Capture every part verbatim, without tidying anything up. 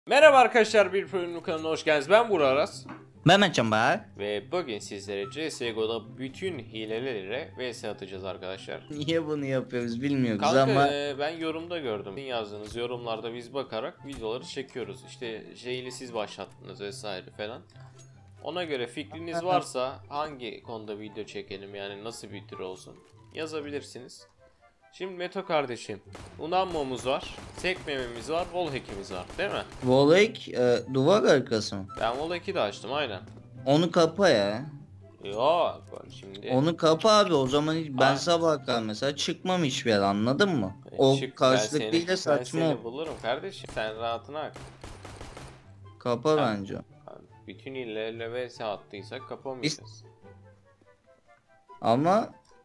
Merhaba arkadaşlar, bir bölümlü kanalına hoş geldiniz. Ben Burak Aras. Mehmet Canbağ. Ve bugün sizlere C S G O'da bütün hilelerle vs atacağız arkadaşlar. Niye bunu yapıyoruz bilmiyoruz Kanka ama e, ben yorumda gördüm. Sizin yazdığınız yorumlarda biz bakarak videoları çekiyoruz. İşte şeyini siz başlattınız vesaire falan. Ona göre fikriniz varsa hangi konuda video çekelim, yani nasıl bir tür olsun yazabilirsiniz. Şimdi Meto kardeşim, Unammo'muz var, sekmememiz var, wallhack'imiz var değil mi? Volek e, duvar arkası mı? Ben wallhack'i de açtım aynen. Onu kapa ya. Yok bak şimdi. Onu kapa abi, o zaman hiç, ben Ay. sabah kadar mesela çıkmam hiçbir yere, anladın mı? E, O çık, ben karşılık değil seni- de saçma. Ben seni bulurum kardeşim. Sen rahatına bak. Kapa Ben- bence. Bütün illerle vs attıysak kapamayacağız. Ama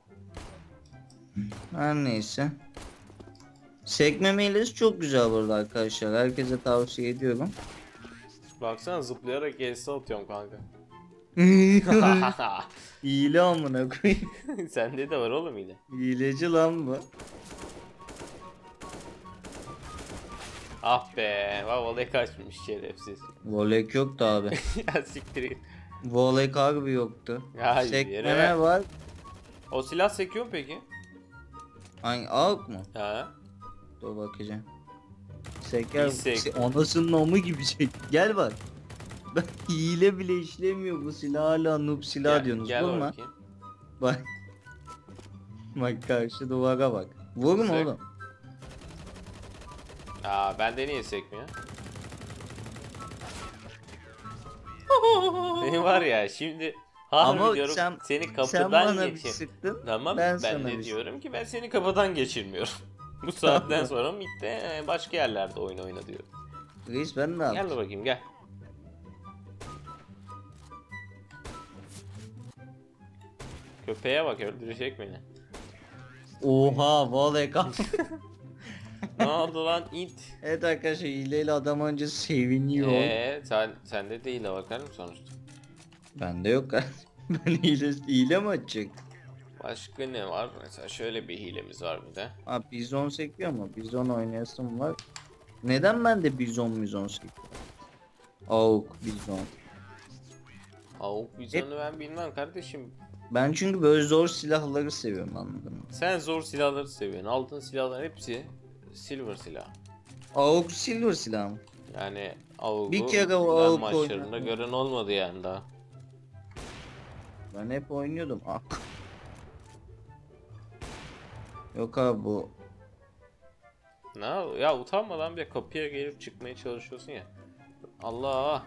her neyse. Sekme hilesi çok güzel burada arkadaşlar. Herkese tavsiye ediyorum. Baksana, zıplayarak vs atıyorum kanka. Hile amına koyayım. Sende de var oğlum yine. Hileci lan bu. Ah be. Bak olay kaçmış şerefsiz. Volek yoktu abi. Ya siktir git. Volek harbi yoktu. Ya yere Sekme ver. var. O silah sekiyor mu peki? Hangi AUK mu? Ha. Dur bakacağım. Seker. Bir sek. Se- Anasının amı gibi şey. Gel bak. Ben hile bile işlemiyor bu silah, hala noob silah Gel, diyorsunuz. gel Vurma. bakayım. Bak. Bak karşı duvara bak. Vurma Sek. oğlum. Aa, bende niye sekmiyor? Benim var ya şimdi harbi Ama diyorum, sen- seni Sen kapıdan bana bir geçir. sıktın. Tamam, ben ben, sana de bir diyorum ki ben seni kapıdan geçirmiyorum. Bu saatten sonra midde başka yerlerde oyun oyna diyorum. Reis ben ne Gel yaptım? de bakayım gel. Köpeğe bak, öldürecek beni. Oha Volek. Ne oldu lan it? Evet arkadaşlar, hileyle adam önce seviniyor. Eee sen sende değil de bakarım sonuçta. Bende yok. Ben hile, hile mi açacak? Başka ne var? Mesela şöyle bir hilemiz var bir de. Ha, bizon sekiyor mu? Bizon oynayasım var. Neden bende bizon bizon sekiyor? Avuk bizon. Avuk vizyonu ben bilmem kardeşim. Ben çünkü böyle zor silahları seviyorum, anladın mı? Sen zor silahları seviyorsun. Aldığın silahların hepsi silver silah. Avuk silver silah mı? Yani Avuk'u Bir kere o ben Avuk maçlarında oynadım. gören olmadı yani daha. Ben hep oynuyordum. Ah. Yok abi bu. Ne ya, utanmadan bir kapıya gelip çıkmaya çalışıyorsun ya. Allah.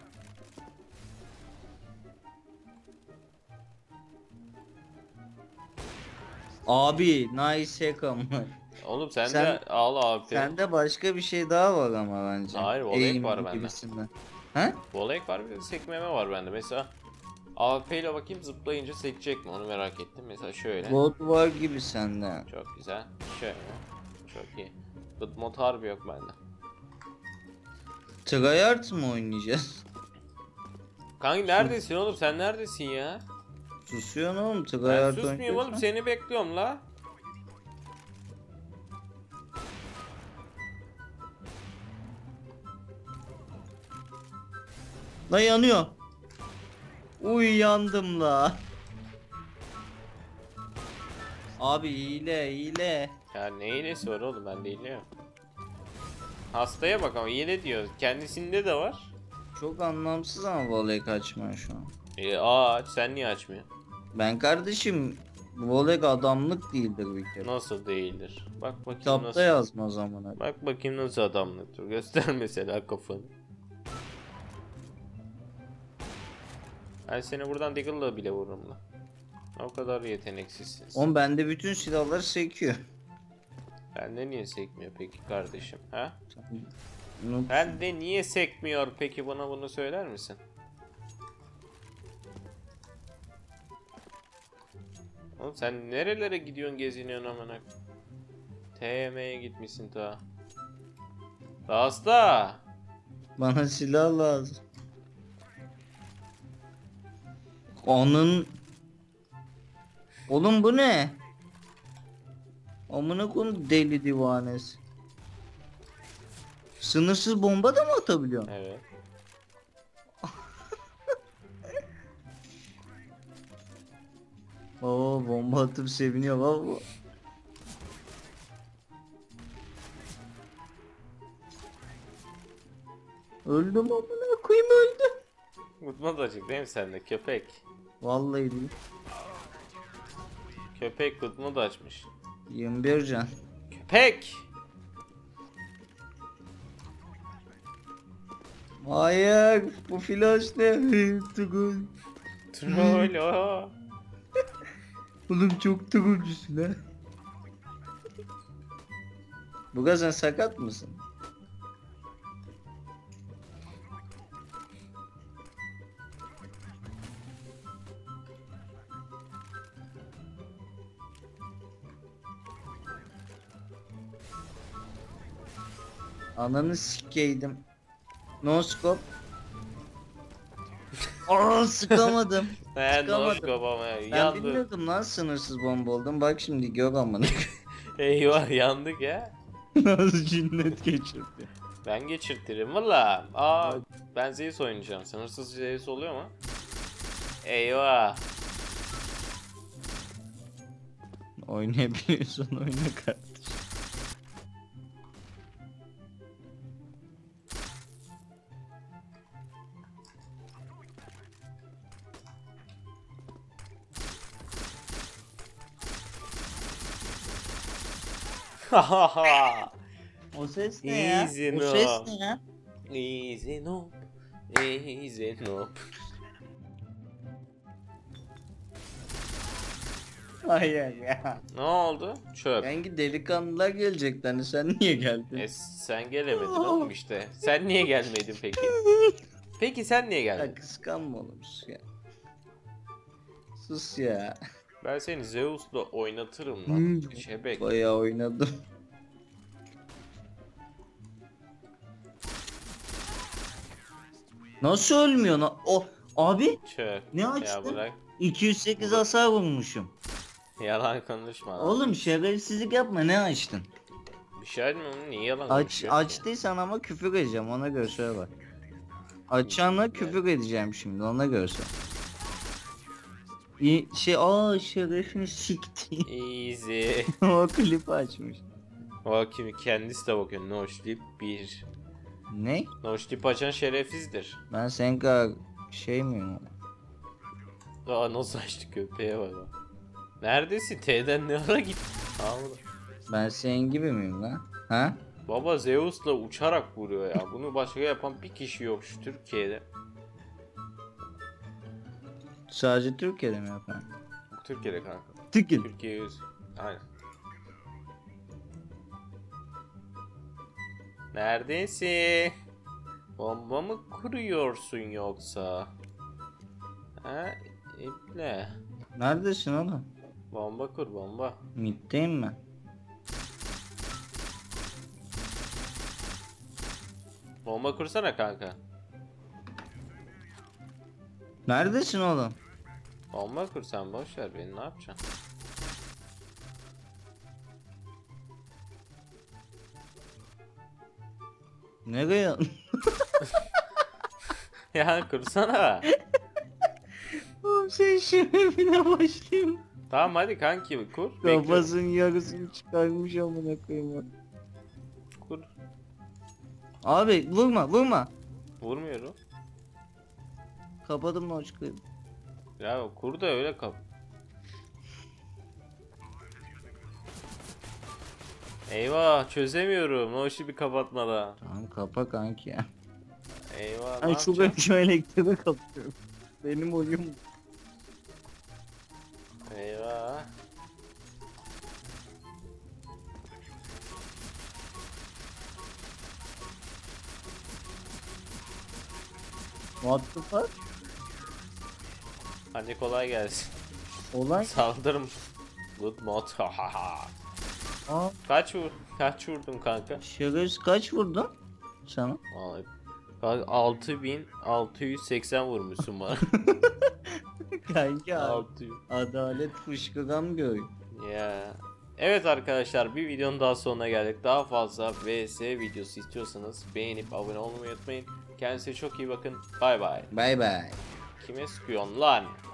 Abi nice hack ama. Oğlum sen, Sen- de al abi. Sende başka bir şey daha var ama bence. Hayır, Volek Aim var bende. gibisinden. Ha? Volek var, bir de sekmeme var bende. Mesela A W P ile bakayım zıplayınca sekecek mi, onu merak ettim. Mesela şöyle. God var gibi sende. Çok güzel. Şöyle. Çok iyi. But mod harbi yok bende. Tryhard mı oynayacağız? Kanka neredesin oğlum, sen neredesin ya? Susuyorsun oğlum, Ben Tryhard susmuyorum oğlum, oynayacaksan. seni bekliyorum la. La yanıyor. Uy yandım la. Abi hile hile. Ya ne hilesi var oğlum, bende hile yok. Hastaya bak ama hile diyor. Kendisinde de var. Çok anlamsız ama voley kaçma şu an. E, aa aç, sen niye açmıyorsun? Ben kardeşim, voley adamlık değildir bir kere. Nasıl değildir? Bak bakayım Kitapta nasıl. yazmaz amına. Bak bakayım nasıl adamlıktır. Göster mesela kafanı. Ben seni buradan Deagle'la bile vururum lan. O kadar yeteneksizsin. Oğlum bende bütün silahlar sekiyor. Bende niye sekmiyor peki kardeşim? Ha? Noob. Bende niye sekmiyor peki, bana bunu söyler misin? Oğlum sen nerelere gidiyorsun, geziniyorsun amına? T M'ye gitmişsin ta. Hasta. Bana silah lazım. Onun. Oğlum bu ne? Amına koyayım deli divanesi. Sınırsız bomba da mı atabiliyorsun? Evet. Oo, bomba atıp seviniyor baba. Öldüm amına koyayım, öldüm. Mutlu da açık değil mi sende köpek? Vallahi değil. Köpek kutmu da açmış. yirmi bir can. Köpek! Hayır, bu flash ne? Tugul. Troll o. Oğlum çok tugulcusun ha. Buga, sen sakat mısın? Ananı sikeydim. No scope. Aa, sıkamadım. He Çıkamadım. noşko baba Ben yandık. bilmiyordum lan sınırsız bomba oldum. Bak şimdi gör amına. Eyvah yandık ya. Nasıl cinnet geçirdi. Ben geçirtirim valla. Aa ben Zeus oynayacağım. Sınırsız Zeus oluyor mu? Eyvah. Oynayabiliyorsun, oyna kardeşim. Hahaha. O ses ne ya? Easy O no. ses ne ya? Easy noob. Easy noob. Hayır ya. Ne oldu? Çöp. Hangi delikanlılar gelecekti, hani sen niye geldin? E sen gelemedin oğlum işte. Sen niye gelmedin peki? Peki sen niye Ya gelmedin? kıskanma oğlum, sus ya. Sus ya. Ben seni Zeus'la oynatırım Hmm. lan. Şebek. Bayağı oynadım. Nasıl ölmüyor lan? O abi Çöp. ne Ya açtın? bırak. iki yüz sekiz hasar vurmuşum. Yalan konuşma lan. Oğlum şerefsizlik yapma, ne açtın? Bir şey mi oğlum? Niye yalan Aç konuşuyorsun açtıysan ama küfür edeceğim, ona göre söyle bak. Açana küfür edeceğim şimdi, ona göre söyle. İyi, şey aa şerefini sikti. ya? Easy. O klip açmış. O kimi kendisi de bakıyor. Noşlip bir. Ne? Noşlip açan şerefsizdir. Ben senin kadar şey miyim? Aa nasıl açtı köpeğe bak. Neredesin? T'den ne ara gittin? Allah. Ben senin gibi miyim lan? Ha? Baba Zeus'la uçarak vuruyor ya. Bunu başka yapan bir kişi yok şu Türkiye'de. Sadece Türkiye'de mi yapan? Türkiye'de kanka. Türkiye. Türkiye yüz. Aynen. Neredesin? Bomba mı kuruyorsun yoksa? Ha? İple. Neredesin oğlum? Bomba kur bomba. Mid'deyim ben. Bomba kursana kanka. Neredesin oğlum? Bomba kur sen boş ver beni ne yapacaksın? Nereye? Ya kursana. Oğlum sen şerefine başlayayım. Tamam hadi kanki kur. Bekliyorum. Kafasının yarısını çıkarmış amına koyayım bak. Kur. Abi vurma vurma. Vurmuyorum. Kapadım o çıkıyor. Ya kur da öyle kap. Eyvah çözemiyorum. O işi bir kapatmada. Tamam kapa kanki ya. Eyvah. Ben ne şu yapacağım? ben şu elektriği kapatıyorum. Benim oyun. Eyvah. What the fuck? Hadi kolay gelsin. Olay. Saldırım. Good mod. Aa, Kaç vur? Kaç vurdun kanka? şerefsiz kaç vurdun sana? Vallahi altı bin altı yüz seksen vurmuşsun bana. Kanki abi. altı yüz. Adalet fışkıran bir oyun. Ya Evet arkadaşlar, bir videonun daha sonuna geldik. Daha fazla V S videosu istiyorsanız beğenip abone olmayı unutmayın. Kendinize çok iyi bakın. Bay bay. Bay bay. Kime sıkıyorsun lan?